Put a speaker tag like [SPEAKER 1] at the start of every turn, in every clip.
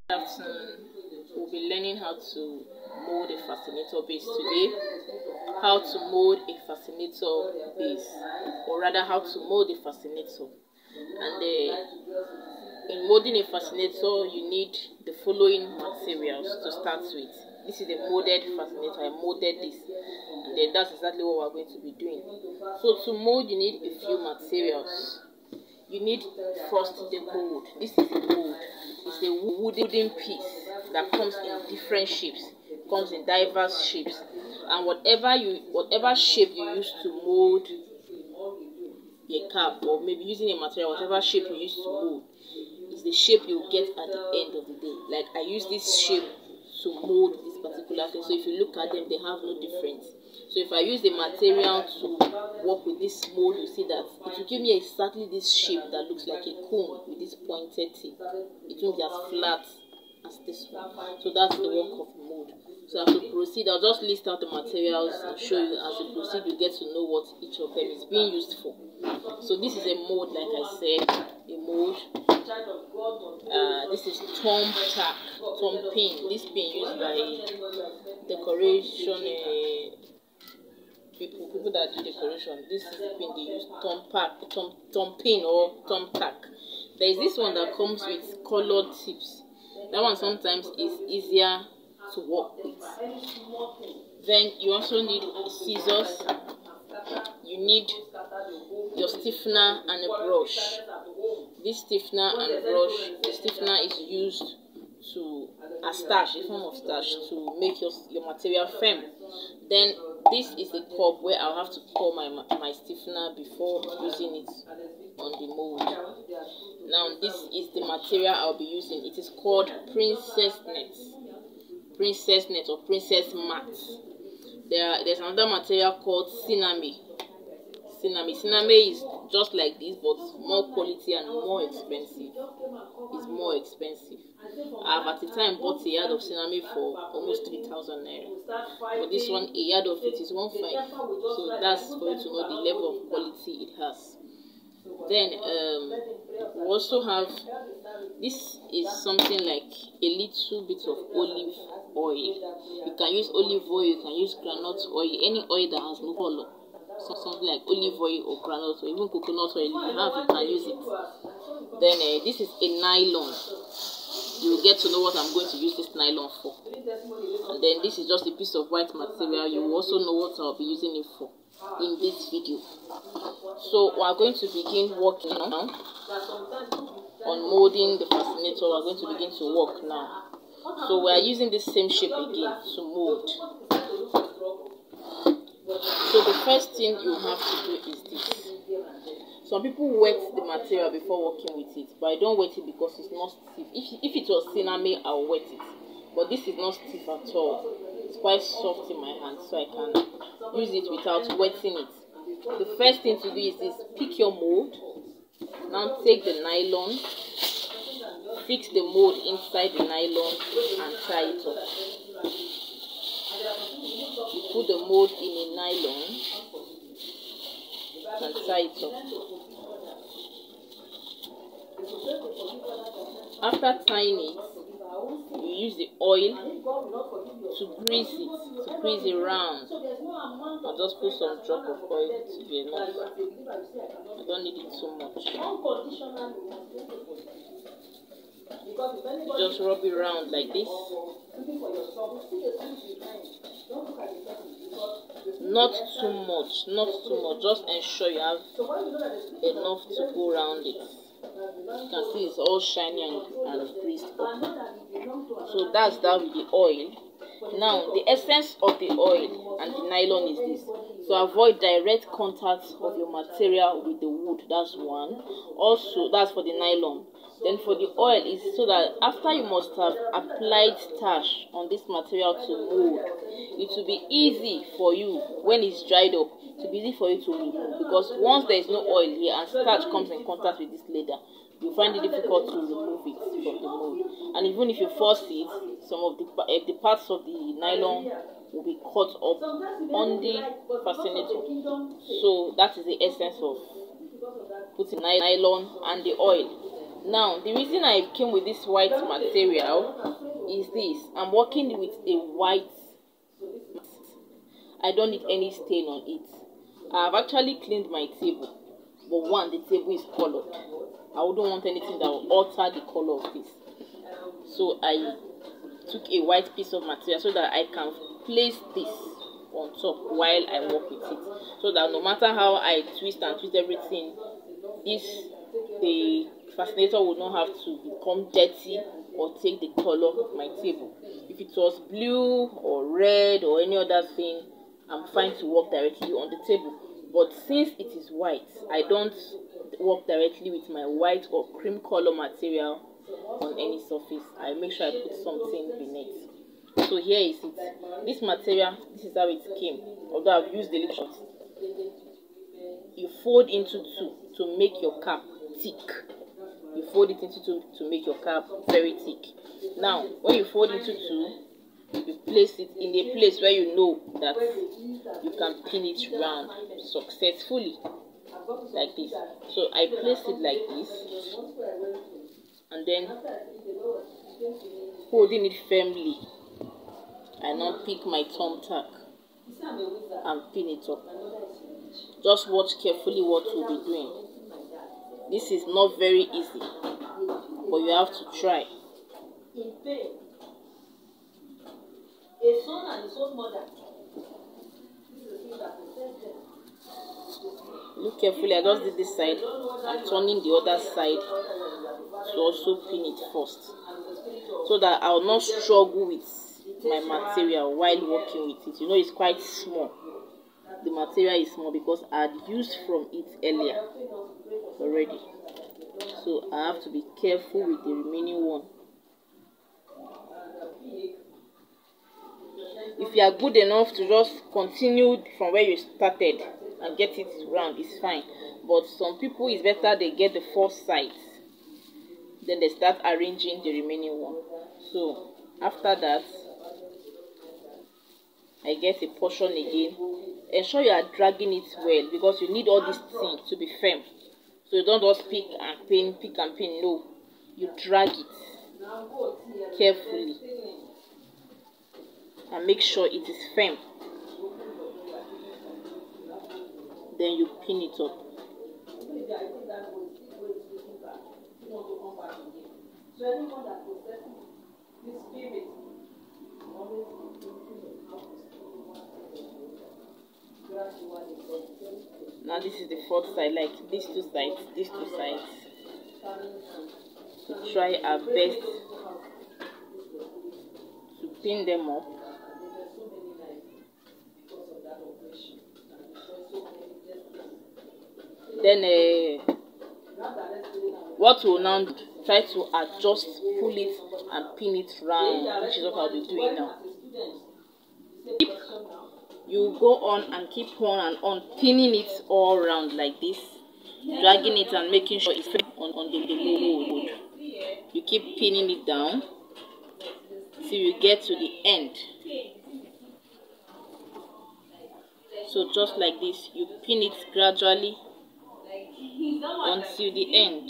[SPEAKER 1] Good afternoon. We'll be learning how to mold a fascinator base today. How to mold a fascinator base, or rather how to mold a fascinator. And in molding a fascinator, you need the following materials to start with. This is a molded fascinator. I molded this, and then that's exactly what we're going to be doing. So to mold, you need a few materials. You need first the mold. This is a mold. It's a wooden piece that comes in different shapes, comes in diverse shapes, and whatever shape you use to mold a cap, or maybe using a material, whatever shape you use to mold, is the shape you get at the end of the day. Like I use this shape to mold this particular thing. So if you look at them, they have no difference. So if I use the material to work with this mold, you see that it will give me exactly this shape that looks like a comb with this pointed tip. It won't be as flat as this one. So that's the work of mold. So as we proceed, I'll just list out the materials and show you. As we proceed, you get to know what each of them is being used for. So this is a mold, like I said, a mold. This is thumb tack, thumb pin. This pin used by decoration people that do decoration. This is the pin they use, thumb pin or thumb tack. There is this one that comes with colored tips. That one sometimes is easier to work with. Then you also need scissors. You need your stiffener and a brush. This stiffener and brush, the stiffener is used to a starch, a form of starch, to make your material firm. Then this is a cup where I'll have to pour my stiffener before using it on the mold. Now this is the material I'll be using. It is called princess net or princess mat. There's another material called cinnamon. Cinnamon is just like this, but more quality and more expensive. It's more expensive. I've at the time bought a yard of cinnamon for almost 3,000 naira. But this one, a yard of it is 1.5. So that's for you to know the level of quality it has. Then we also have, this is something like a little bit of olive oil. You can use olive oil, you can use groundnut oil, any oil that has no color. Something like olive oil or groundnut or even coconut oil. If you have, you can use it. Then this is a nylon. You will get to know what I'm going to use this nylon for. And then this is just a piece of white material. You will also know what I'll be using it for in this video. So we are going to begin working now on molding the fascinator. We are going to begin to work now. So we are using this same shape again to mold. So the first thing you have to do is this. Some people wet the material before working with it, but I don't wet it because it's not stiff. If it was cinnamon, I'll wet it. But this is not stiff at all. It's quite soft in my hand, so I can use it without wetting it. The first thing to do is this. Pick your mold. Now take the nylon. Fix the mold inside the nylon and tie it up. You put the mold in a nylon and tie it up. After tying it, you use the oil to grease it round. I'll just put some drop of oil to be enough. I don't need it too much. You just rub it around like this. Not too much, just ensure you have enough to go around it. You can see it's all shiny and greased up. So that's that with the oil. Now the essence of the oil and the nylon is this. So avoid direct contact of your material with the wood. That's one. Also, that's for the nylon. Then for the oil is so that after you must have applied starch on this material to mold, it will be easy for you when it's dried up. It will be easy for you to remove, because once there is no oil here and starch comes in contact with this leather, you find it difficult to remove it from the mold. And even if you force it, some of the parts of the nylon will be cut up on the fascinator. So that is the essence of putting nylon and the oil. Now the reason I came with this white material is this: I'm working with a white. I don't need any stain on it. I've actually cleaned my table, but one, the table is colored. I wouldn't want anything that will alter the color of this. So I took a white piece of material so that I can place this on top while I work with it, so that no matter how I twist everything, the fascinator will not have to become dirty or take the color of my table. If it was blue or red or any other thing, I'm fine to work directly on the table. But since it is white, I don't work directly with my white or cream color material on any surface. I make sure I put something beneath. So here is it. This material, this is how it came. Although I've used the little shot. You fold into two to make your cap thick. You fold it into two to make your cap very thick. Now, when you fold into two, you place it in a place where you know that you can pin it round successfully, like this. So I place it like this, and then holding it firmly, I now pick my thumbtack and pin it up. Just watch carefully what we'll be doing. This is not very easy, but you have to try. Look carefully. I just did this side. I'm turning the other side to also pin it first, so that I will not struggle with my material while working with it. You know, it's quite small. The material is small because I had used from it earlier already. So I have to be careful with the remaining one. If you are good enough to just continue from where you started and get it round, it's fine. But some people, it's better they get the first side, then they start arranging the remaining one. So after that, I get a portion again. Ensure you are dragging it well, because you need all these things to be firm. So you don't just pick and pin. No, you drag it carefully and make sure it is firm. Then you pin it up. Now this is the fourth side, like these two sides. We try our best to pin them up. Then what we'll now do, try to adjust, pull it and pin it round, which is what I'll be doing now. You go on and keep on pinning it all around like this, dragging it and making sure it's on the mold. You keep pinning it down till you get to the end. So just like this, you pin it gradually until the end.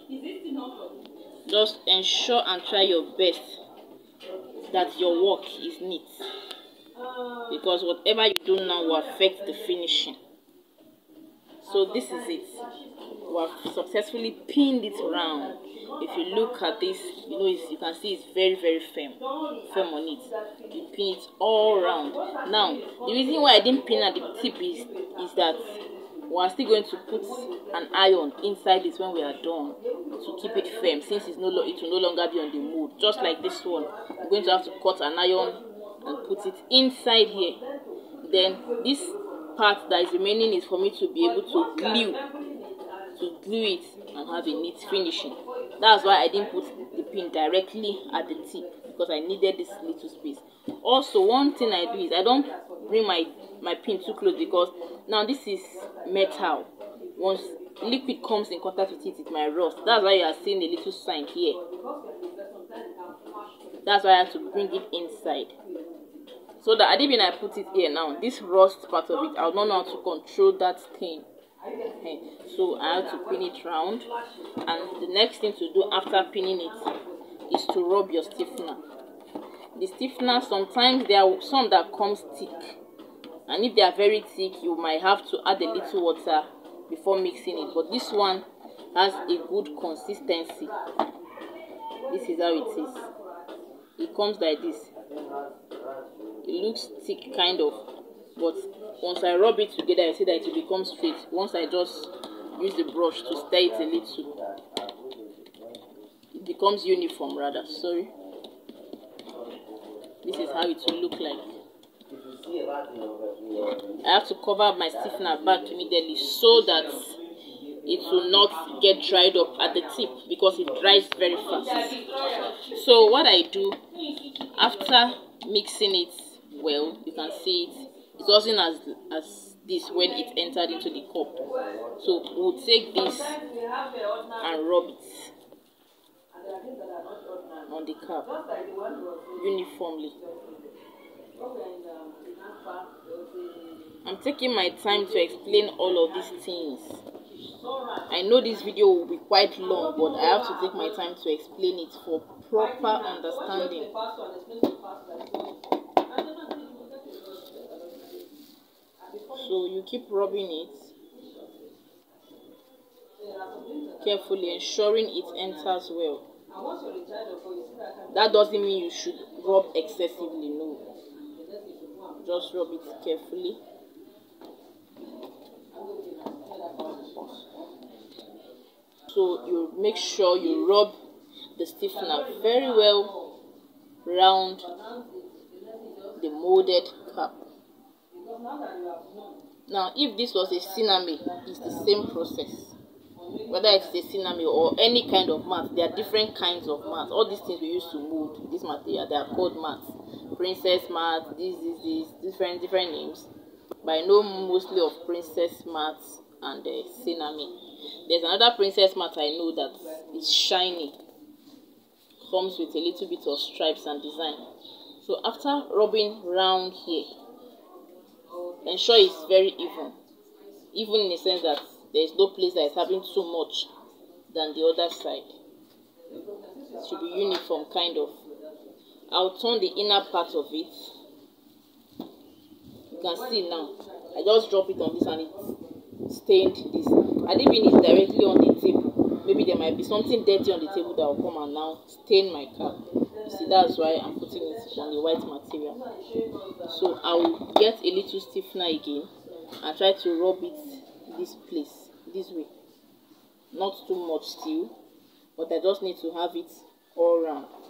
[SPEAKER 1] Just ensure and try your best that your work is neat, because whatever you do now will affect the finishing. So this is it. We have successfully pinned it round. If you look at this, you know, you can see it's very, very firm on it. You pin it all round. Now, the reason why I didn't pin at the tip is that we are still going to put an iron inside it when we are done to keep it firm, since it will no longer be on the mold. Just like this one, I'm going to have to cut an iron and put it inside here. Then this part that is remaining is for me to be able to glue it and have a neat finishing. That's why I didn't put the pin directly at the tip, because I needed this little space. Also, one thing I do is I don't bring my pin too close, because now this is metal. Once liquid comes in contact with it, it might rust. That's why you are seeing a little sign here. That's why I have to bring it inside, so that when I put it here now, this rust part of it, I'll not know how to control that thing So I have to pin it round, and the next thing to do after pinning it is to rub your stiffener. The stiffener, sometimes there are some that comes thick, and if they are very thick you might have to add a little water before mixing it, but this one has a good consistency. This is how it is. It comes like this. It looks thick kind of, but once I rub it together I see that it will become straight. Once I just use the brush to stir it a little, it becomes uniform rather. Sorry. This is how it will look like. I have to cover my stiffener back immediately so that it will not get dried up at the tip, because it dries very fast. So what I do after mixing it well, you can see it wasn't as this when it entered into the cup. So we'll take this and rub it on the cap uniformly. I'm taking my time to explain all of these things. I know this video will be quite long, but I have to take my time to explain it for proper understanding. So you keep rubbing it carefully, ensuring it enters well. That doesn't mean you should rub excessively, no. Just rub it carefully. So you make sure you rub the stiffener very well round the molded cap. Now, if this was a cinnamon, it's the same process. Whether it's a cinnamon or any kind of mat, there are different kinds of mats. All these things we use to mold this material, they are called mats. Princess mat, this different names. But I know mostly of princess mats and cinnamon. There's another princess mat I know that is shiny, comes with a little bit of stripes and design. So after rubbing round here, ensure it's very even in the sense that there is no place that is having too much than the other side. It should be uniform kind of. I'll turn the inner part of it. You can see now, I just drop it on this and it stained this. I didn't pin it directly on the table. Maybe there might be something dirty on the table that will come and now stain my cap. You see, that's why I'm putting it on the white material. So I will get a little stiffener again and try to rub it this way. Not too much still, but I just need to have it all around.